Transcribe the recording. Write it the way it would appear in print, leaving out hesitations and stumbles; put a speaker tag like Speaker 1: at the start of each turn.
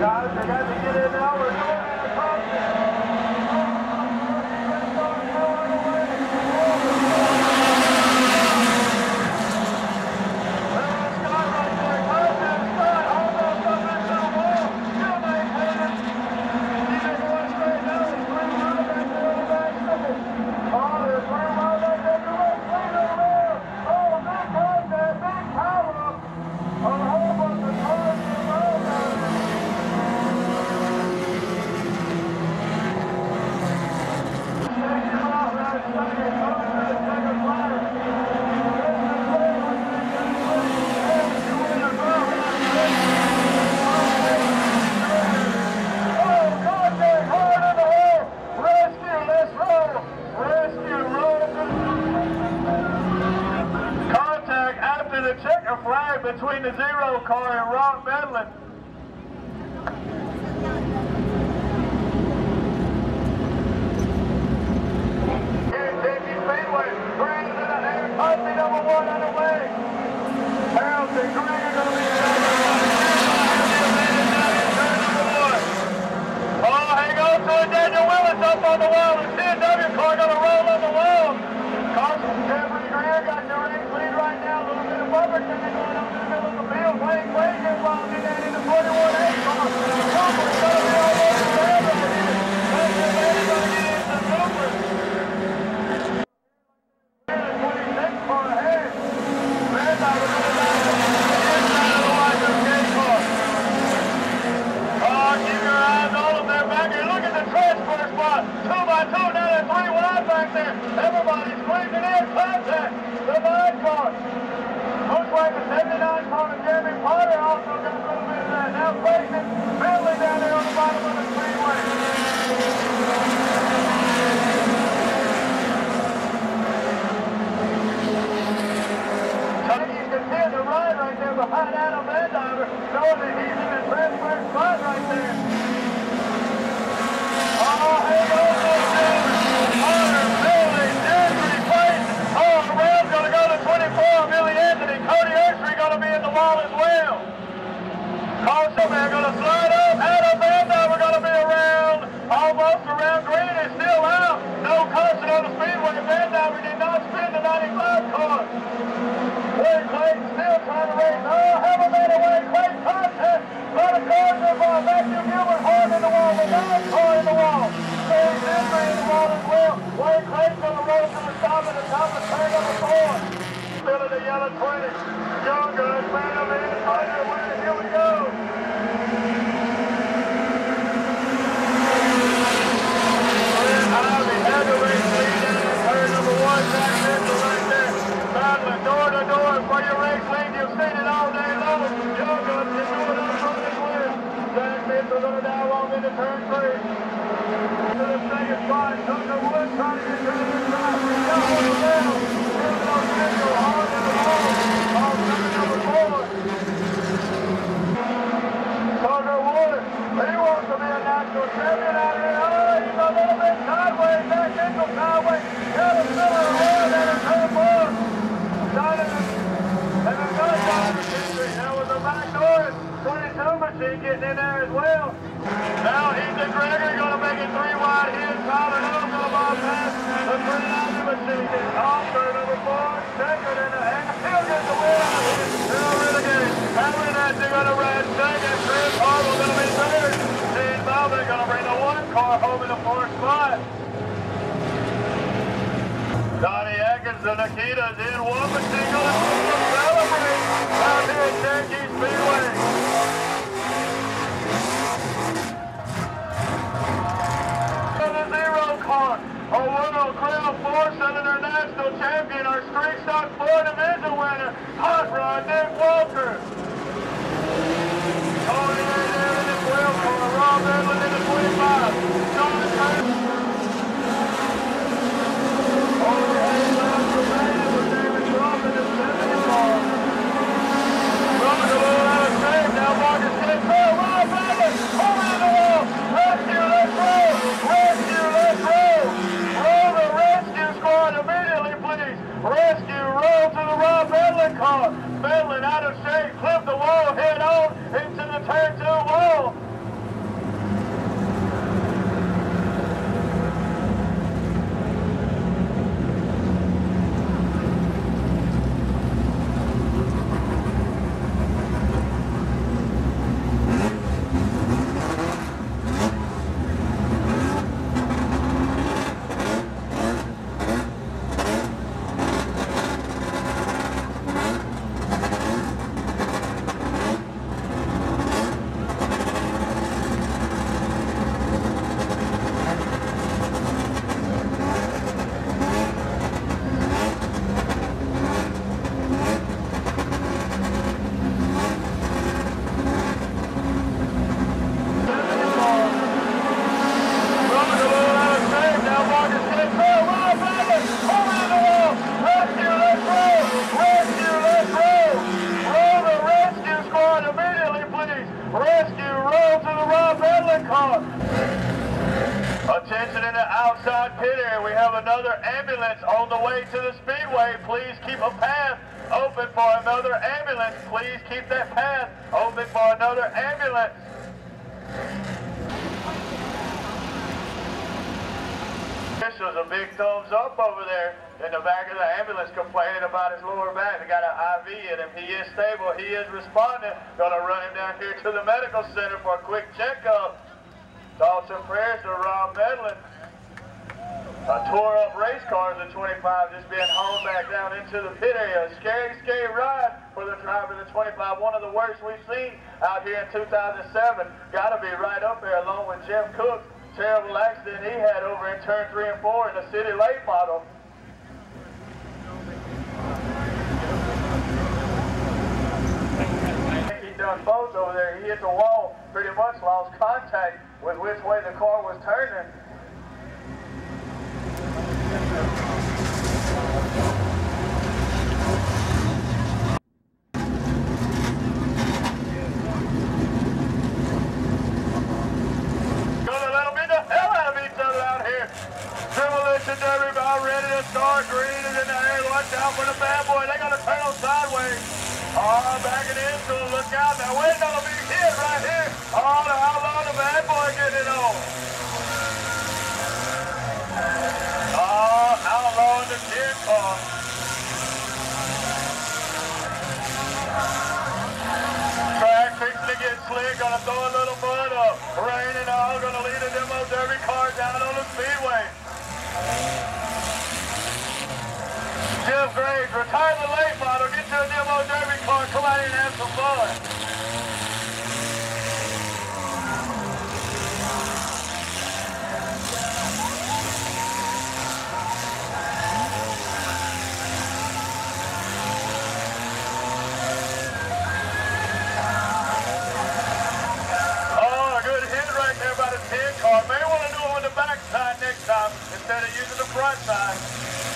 Speaker 1: Guys, they got to get in now. We're doing it in the process. Between the zero car and Rock Medlin. Here at Cherokee Speedway, Brandon in the air, Cosby number 1 underway. Harold and Green are going to be oh, hang on to it, Daniel Willis up on the wall. The 10W car going to roll on the wall. Carson, Jeffrey Greer got the race lead right now. A little bit of bumper going on in the middle of the field. Wayne Quaid involved in that in the 41-8 car. Cooper's going to be all over the head right here. That's going to get into Cooper. The 26 car ahead. Randolph is going to die inside of the Wiser skate car. Oh, keep your eyes on them. They're back here. Look at the transfer spot. 2x2. Now they're 3 wide back there. Everybody's squeezing in. Contact. The 9 car. Looks like the 79 car and Jeremy Potter also got a little bit of that. Now facing Bentley down there on the bottom of the speedway. Tucky's content to ride right there behind Adam Vandiver, knowing that he's in the transfer spot right there. Oh, hang on to it, Potter, Bentley, Jeremy, Quaid. Oh, the rail's going to go to 24. Billy Anthony, Cody Ursery going to be in the wall as well. Carson, they're going to slide up. Adam Vandiver going to be around, almost around Green and still out. No caution on the speedway. Vandiver did not spin the 95 car. Wayne Quaid still trying to race. Oh, Hamilton away. Quaid contact. A lot of cars involved. Matthew Gilbert hard in the wall. The 9 car in the wall. James Henry in the wall as well. Wayne Quaid's going to roll to the stop at the top of turn number 4. Still in the yellow 20. Young guns, man up in the fighter way. Here we go. Ivy had the race lead in turn number 1. Jack Mitchell right there. Battling door to door for your race lead. You've seen it all day long. Young guns can do it up front as well. Jack Mitchell going to dive long into turn 3. To the second spot. Tucker Wood trying to get to the inside. Down on the left. Mitchell hard in the wall. On turn number 4. Tucker Wood. He wants to be a national champion out here. Oh, he's a little bit sideways. Back into sideways. Got a silver run at a turn 4. And a good Donovan Henry. That was a back door. 22 machine getting in there as well. Now Ethan Gregory going to make it 3 wide here. Tyler Hill going to bypass the 390 machine. Off turn number 4. Second and still gets the win out of here. Now Renegade. Having that they're going to ride second. Chris Harville going to be third. Gene Bowman going to bring the 1 car home in the 4th spot. Donnie Atkins and Nikita's in 1 machine going to celebrate out here at Cherokee Speedway. A World Crown 4-cylinder national champion, our street stock 4 division winner, Hot Rod Nick Walker. Tony there in the 12 car, Rob Edlund in the 25. John Curtis. Oh, yeah, Attention in the outside pit area. We have another ambulance on the way to the speedway. Please keep a path open for another ambulance. Please keep that path open for another ambulance. Officials, a big thumbs up over there in the back of the ambulance complaining about his lower back. They got an IV in him. He is stable. He is responding. Gonna run him down here to the medical center for a quick checkup. Thoughts and prayers to Rob Medlin. A tore up race car in the 25 just being hauled back down into the pit area. A scary, scary ride for the driver of the 25. One of the worst we've seen out here in 2007. Gotta be right up there along with Jim Cook. Terrible accident he had over in turn 3 and 4 in the City Late model. He done both over there. He hit the wall, pretty much lost contact with which way the car was turning. Gonna let them beat the hell out of each other out here. Demolition Derby about ready to start. Green is in the air. Watch out for the bad boy. They're gonna turn them sideways. Oh, backing into it. Look out. Now we're gonna be hit right here. Oh, the outlaw, the bad boy getting it on. Oh, outlaw in the kid car. Track fixing to get slick. Gonna throw a little mud up. Rain and all. Gonna lead a demo derby car down on the speedway. Jeff Graves, retire the late model. Get you a demo derby car. Come out here and have some fun. Car. May want to do it on the back side next time instead of using the front side.